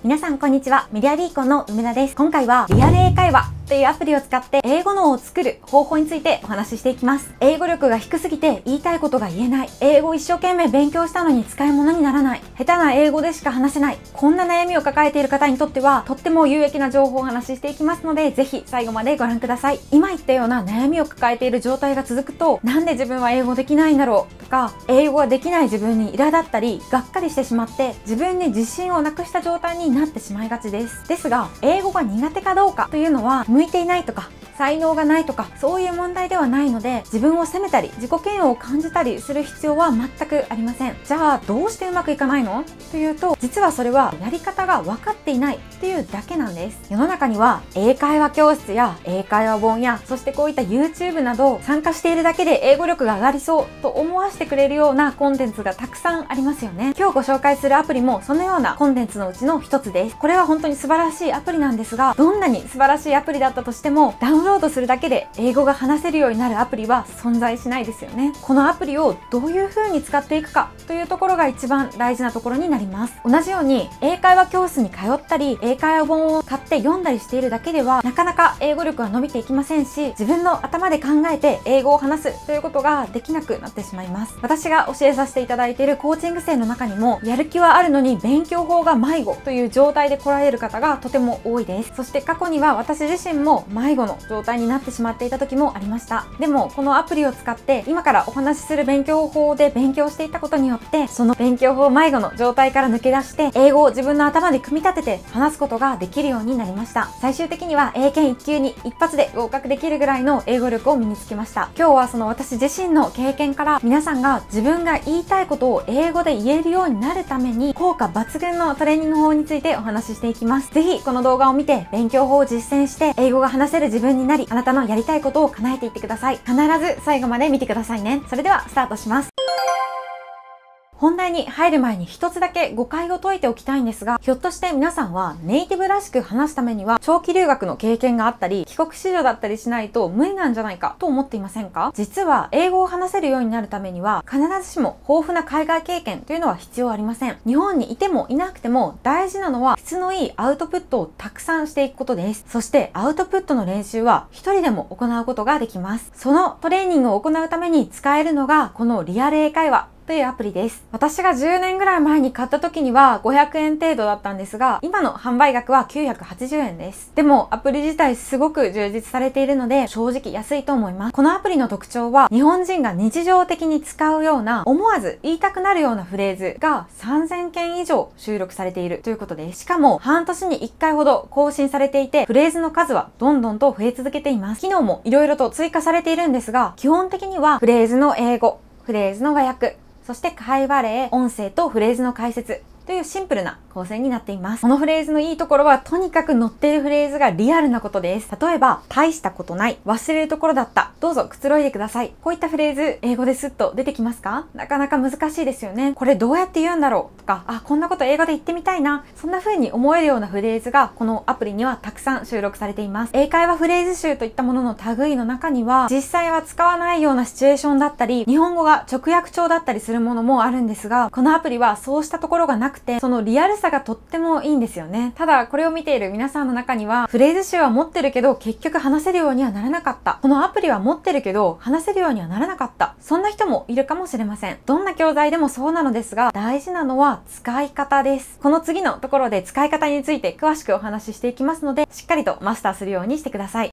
皆さんこんにちは。メディアビーコンの梅田です。今回はリアル英会話というアプリを使って英語脳を作る方法についてお話ししていきます。英語力が低すぎて言いたいことが言えない。英語を一生懸命勉強したのに使い物にならない。下手な英語でしか話せない。こんな悩みを抱えている方にとってはとっても有益な情報をお話ししていきますので、ぜひ最後までご覧ください。今言ったような悩みを抱えている状態が続くと、なんで自分は英語できないんだろうとか、英語ができない自分に苛立ったり、がっかりしてしまって自分に自信をなくした状態になってしまいがちです。ですが、英語が苦手かどうかというのは向いていないとか才能がないとかそういう問題ではないので、自分を責めたり自己嫌悪を感じたりする必要は全くありません。じゃあどうしてうまくいかないのというと、実はそれはやり方が分かっていないっていうだけなんです。世の中には英会話教室や英会話本や、そしてこういった YouTube など参加しているだけで英語力が上がりそうと思わせてくれるようなコンテンツがたくさんありますよね。今日ご紹介するアプリもそのようなコンテンツのうちの一つです。これは本当に素晴らしいアプリなんですが、どんなに素晴らしいアプリだったとしてもダウンロードするだけで英語が話せるようになるアプリは存在しないですよね。このアプリをどういう風に使っていくかというところが一番大事なところになります。同じように英会話教室に通ったり、英会話本を買って読んだりしているだけではなかなか英語力は伸びていきませんし、自分の頭で考えて英語を話すということができなくなってしまいます。私が教えさせていただいているコーチング生の中にも、やる気はあるのに勉強法が迷子という状態で来られる方がとても多いです。そして過去には私自身も迷子の状態になってしまっていた時もありました。でもこのアプリを使って今からお話しする勉強法で勉強していったことによって、その勉強法迷子の状態から抜け出して英語を自分の頭で組み立てて話すことができるようになりました。最終的には英検1級に一発で合格できるぐらいの英語力を身につけました。今日はその私自身の経験から皆さんが自分が言いたいことを英語で言えるようになるために効果抜群のトレーニング法についてお話ししていきます。ぜひこの動画を見て勉強法を実践して英語が話せる自分になり、あなたのやりたいことを叶えていってください。必ず最後まで見てくださいね。それではスタートします。本題に入る前に一つだけ誤解を解いておきたいんですが、ひょっとして皆さんはネイティブらしく話すためには長期留学の経験があったり帰国子女だったりしないと無理なんじゃないかと思っていませんか？実は英語を話せるようになるためには必ずしも豊富な海外経験というのは必要ありません。日本にいてもいなくても大事なのは質のいいアウトプットをたくさんしていくことです。そしてアウトプットの練習は一人でも行うことができます。そのトレーニングを行うために使えるのがこのリアル英会話というアプリです。私が10年ぐらい前に買った時には500円程度だったんですが、今の販売額は980円です。でもアプリ自体すごく充実されているので正直安いと思います。このアプリの特徴は日本人が日常的に使うような思わず言いたくなるようなフレーズが3000件以上収録されているということです。しかも半年に1回ほど更新されていて、フレーズの数はどんどんと増え続けています。機能も色々と追加されているんですが、基本的にはフレーズの英語、フレーズの和訳、そして会話例、音声とフレーズの解説というシンプルな構成になっています。このフレーズのいいところは、とにかく載っているフレーズがリアルなことです。例えば、大したことない、忘れるところだった、どうぞくつろいでください。こういったフレーズ、英語でスッと出てきますか？なかなか難しいですよね。これどうやって言うんだろうとか、あ、こんなこと英語で言ってみたいな。そんな風に思えるようなフレーズが、このアプリにはたくさん収録されています。英会話フレーズ集といったものの類の中には、実際は使わないようなシチュエーションだったり、日本語が直訳帳だったりするものもあるんですが、このアプリはそうしたところがなくて、そのリアルさがとってもいいんですよね。ただこれを見ている皆さんの中には、フレーズ集は持ってるけど結局話せるようにはならなかった、このアプリは持ってるけど話せるようにはならなかった、そんな人もいるかもしれません。どんな教材でもそうなのですが、大事なのは使い方です。この次のところで使い方について詳しくお話ししていきますので、しっかりとマスターするようにしてください。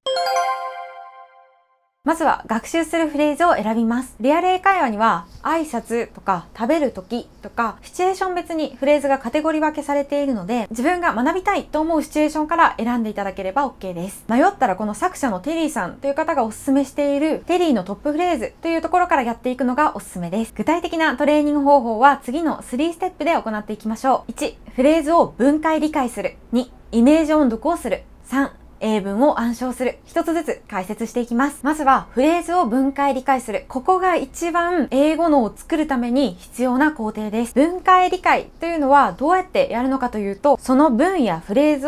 まずは学習するフレーズを選びます。リアル英会話には挨拶とか食べる時とかシチュエーション別にフレーズがカテゴリー分けされているので、自分が学びたいと思うシチュエーションから選んでいただければ OK です。迷ったらこの作者のテリーさんという方がおすすめしているテリーのトップフレーズというところからやっていくのがおすすめです。具体的なトレーニング方法は次の3ステップで行っていきましょう。1、フレーズを分解理解する。2、イメージ音読をする。3、英文を暗唱する。一つずつ解説していきます。まずはフレーズを分解理解する。ここが一番英語脳を作るために必要な工程です。分解理解というのはどうやってやるのかというと、その文やフレーズを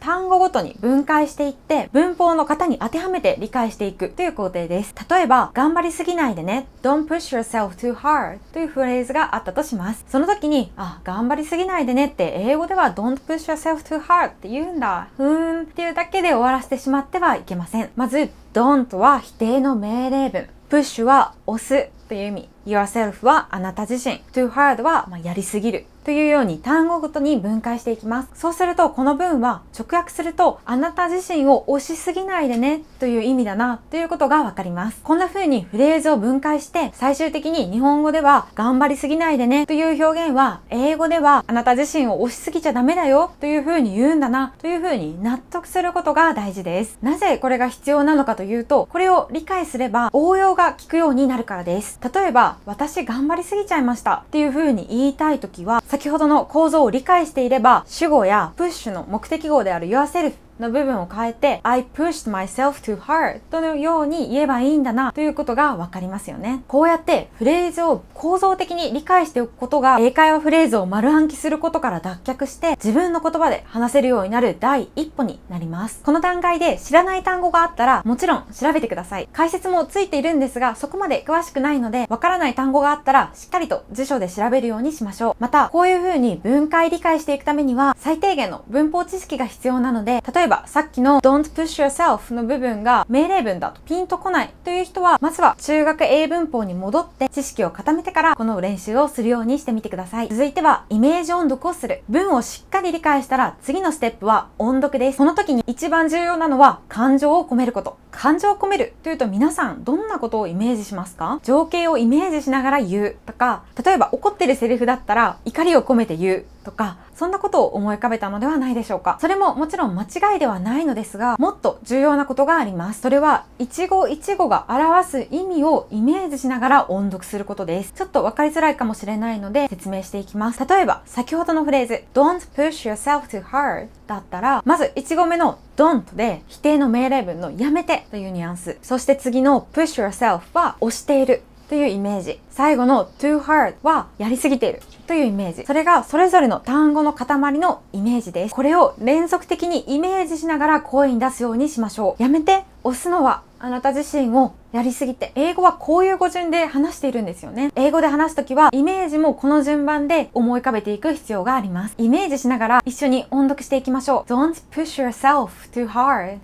単語ごとに分解していって文法の型に当てはめて理解していくという工程です。例えば頑張りすぎないでね Don't push yourself too hard というフレーズがあったとします。その時に頑張りすぎないでねって英語では Don't push yourself too hard って言うんだっていうだけで終わらせてしまってはいけません。まず Don't は否定の命令文、Push は押すという意味、Yourself はあなた自身、Too hard はやりすぎるというように単語ごとに分解していきます。そうするとこの文は直訳するとあなた自身を押しすぎないでねという意味だなということがわかります。こんな風にフレーズを分解して最終的に日本語では頑張りすぎないでねという表現は英語ではあなた自身を押しすぎちゃダメだよという風に言うんだなという風に納得することが大事です。なぜこれが必要なのかというと、これを理解すれば応用が効くようになるからです。例えば私頑張りすぎちゃいましたっていう風に言いたいときは先ほどの構造を理解していれば主語やプッシュの目的語である yourselfの部分を変えて I pushed myself too hard とのように言えばいいんだなということがわかりますよね。こうやってフレーズを構造的に理解しておくことが英会話フレーズを丸暗記することから脱却して自分の言葉で話せるようになる第一歩になります。この段階で知らない単語があったらもちろん調べてください。解説もついているんですがそこまで詳しくないのでわからない単語があったらしっかりと辞書で調べるようにしましょう。またこういう風に分解理解していくためには最低限の文法知識が必要なので、例えばさっきの Don't push yourself の部分が命令文だとピンとこないという人はまずは中学英文法に戻って知識を固めてからこの練習をするようにしてみてください。続いてはイメージ音読をする。文をしっかり理解したら次のステップは音読です。この時に一番重要なのは感情を込めること。感情を込めるというと皆さんどんなことをイメージしますか？情景をイメージしながら言うとか、例えば怒ってるセリフだったら怒りを込めて言うとか、そんなことを思い浮かべたのではないでしょうか。それももちろん間違いではないのですが、もっと重要なことがあります。それは一語一語が表す意味をイメージしながら音読することです。ちょっと分かりづらいかもしれないので説明していきます。例えば先ほどのフレーズ Don't push yourself too hard だったら、まず1語目の Don't で否定の命令文のやめてというニュアンス、そして次の Push yourself は押しているというイメージ、最後の too hard はやりすぎているというイメージ、それがそれぞれの単語の塊のイメージです。これを連続的にイメージしながら声に出すようにしましょう。やめて押すのはあなた自身をやりすぎて、英語はこういう語順で話しているんですよね。英語で話すときはイメージもこの順番で思い浮かべていく必要があります。イメージしながら一緒に音読していきましょう。 Don't push yourself too hard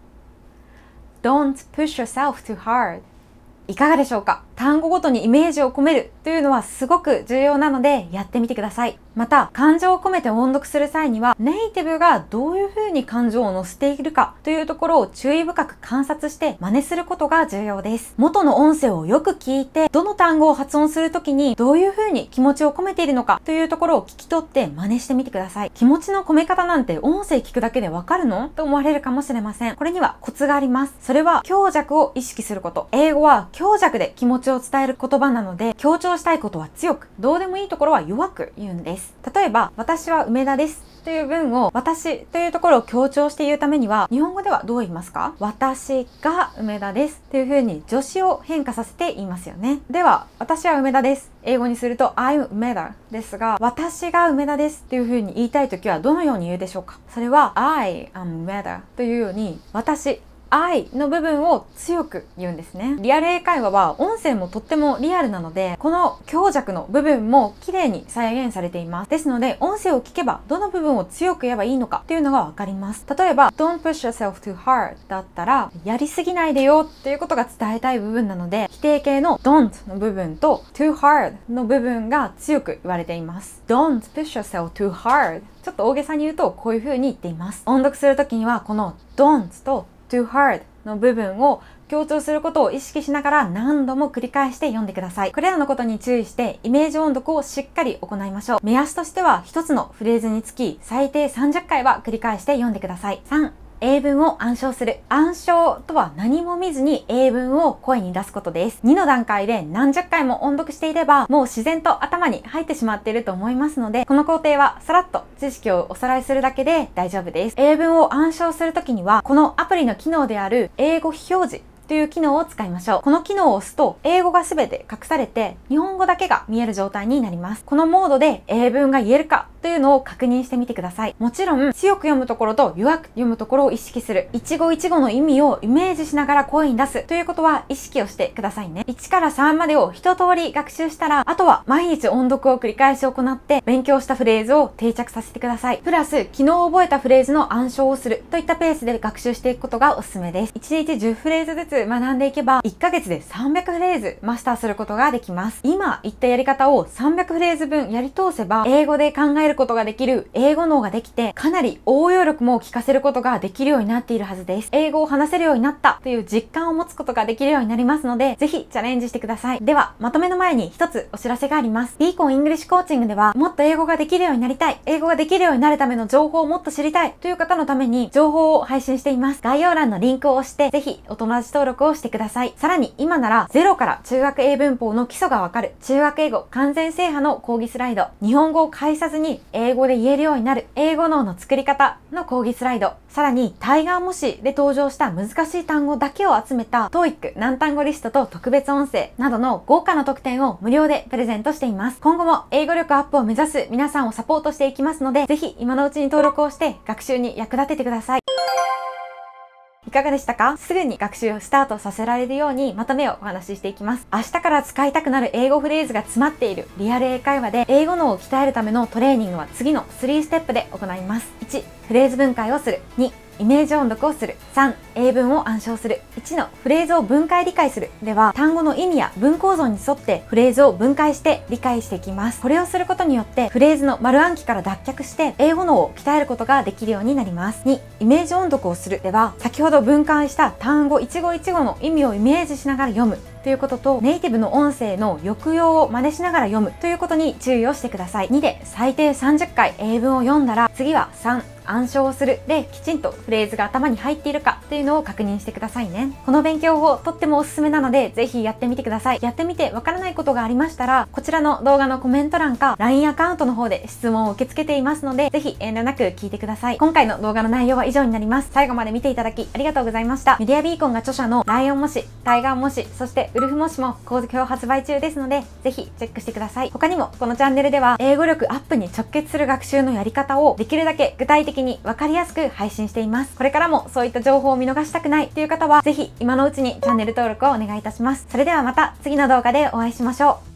Don't push yourself too hard。いかがでしょうか？単語ごとにイメージを込めるというのはすごく重要なのでやってみてください。また感情を込めて音読する際にはネイティブがどういう風に感情を乗せているかというところを注意深く観察して真似することが重要です。元の音声をよく聞いてどの単語を発音するときにどういう風に気持ちを込めているのかというところを聞き取って真似してみてください。気持ちの込め方なんて音声聞くだけでわかるの？と思われるかもしれません。これにはコツがあります。それは強弱を意識すること。英語は強弱で気持ちを伝える言葉なので、強調したいことは強く、どうでもいいところは弱く言うんです。例えば私は梅田ですという文を私というところを強調して言うためには日本語ではどう言いますか？私が梅田ですというふうに助詞を変化させて言いますよね。では私は梅田です、英語にすると I'm 梅田ですが、私が梅田ですというふうに言いたいときはどのように言うでしょうか？それは I am 梅田というように私I の部分を強く言うんですね。リアル英会話は音声もとってもリアルなので、この強弱の部分も綺麗に再現されています。ですので音声を聞けばどの部分を強く言えばいいのかっていうのがわかります。例えば Don't push yourself too hard だったらやりすぎないでよっていうことが伝えたい部分なので、否定形の Don't の部分と too hard の部分が強く言われています。 Don't push yourself too hard、 ちょっと大げさに言うとこういう風に言っています。音読するときにはこの Don't とtoo hard の部分を強調することを意識しながら何度も繰り返して読んでください。これらのことに注意してイメージ音読をしっかり行いましょう。目安としては一つのフレーズにつき最低30回は繰り返して読んでください。3、英文を暗唱する。暗唱とは何も見ずに英文を声に出すことです。2の段階で何十回も音読していればもう自然と頭に入ってしまっていると思いますので、この工程はさらっと知識をおさらいするだけで大丈夫です。英文を暗唱するときにはこのアプリの機能である英語表示という機能を使いましょう。この機能を押すと、英語が全て隠されて、日本語だけが見える状態になります。このモードで英文が言えるかというのを確認してみてください。もちろん、強く読むところと弱く読むところを意識する。一語一語の意味をイメージしながら声に出すということは意識をしてくださいね。1から3までを一通り学習したら、あとは毎日音読を繰り返し行って勉強したフレーズを定着させてください。プラス、昨日覚えたフレーズの暗唱をするといったペースで学習していくことがおすすめです。1日10フレーズずつ学んでいけば、1ヶ月で300フレーズマスターすることができます。今言ったやり方を300フレーズ分やり通せば、英語で考えることができる英語脳ができて、かなり応用力も効かせることができるようになっているはずです。英語を話せるようになったという実感を持つことができるようになりますので、ぜひチャレンジしてください。では、まとめの前に一つお知らせがあります。ビーコンイングリッシュコーチングでは、もっと英語ができるようになりたい、英語ができるようになるための情報をもっと知りたいという方のために情報を配信しています。概要欄のリンクを押して、ぜひお友達登録をしてください。さらに今ならゼロから中学英文法の基礎がわかる中学英語完全制覇の講義スライド、日本語を介さずに英語で言えるようになる英語脳の作り方の講義スライド、さらにタイガー模試で登場した難しい単語だけを集めた TOEIC 難単語リストと特別音声などの豪華な特典を無料でプレゼントしています。今後も英語力アップを目指す皆さんをサポートしていきますので、ぜひ今のうちに登録をして学習に役立ててください。いかがでしたか？すぐに学習をスタートさせられるようにまとめをお話ししていきます。明日から使いたくなる英語フレーズが詰まっているリアル英会話で英語脳を鍛えるためのトレーニングは次の3ステップで行います。1、フレーズ分解をする。2、イメージ音読をする。3、英文を暗唱する。1のフレーズを分解理解するでは、単語の意味や文構造に沿ってフレーズを分解して理解していきます。これをすることによってフレーズの丸暗記から脱却して英語脳を鍛えることができるようになります。2、イメージ音読をするでは、先ほど分解した単語一語一語の意味をイメージしながら読むということと、ネイティブの音声の抑揚を真似しながら読むということに注意をしてください。2で最低30回英文を読んだら、次は3、暗唱をするできちんとフレーズが頭に入っているかというのを確認してくださいね。この勉強法とってもおすすめなので、ぜひやってみてください。やってみてわからないことがありましたら、こちらの動画のコメント欄か LINE アカウントの方で質問を受け付けていますので、ぜひ遠慮なく聞いてください。今回の動画の内容は以上になります。最後まで見ていただきありがとうございました。メディアビーコンが著者のライオン模試、タイガー模試、そしてウルフ模試も好評発売中ですので、ぜひチェックしてください。他にもこのチャンネルでは英語力アップに直結する学習のやり方をできるだけ具体的にわかりやすく配信しています。これからもそういった情報を見逃したくないという方は、ぜひ今のうちにチャンネル登録をお願いいたします。それではまた次の動画でお会いしましょう。